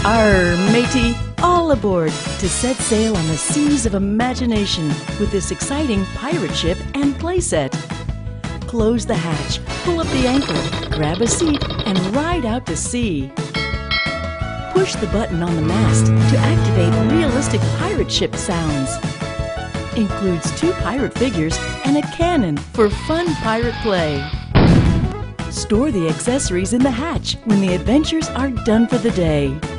Arr, matey, all aboard to set sail on the seas of imagination with this exciting pirate ship and playset. Close the hatch, pull up the anchor, grab a seat, and ride out to sea. Push the button on the mast to activate realistic pirate ship sounds. Includes 2 pirate figures and a cannon for fun pirate play. Store the accessories in the hatch when the adventures are done for the day.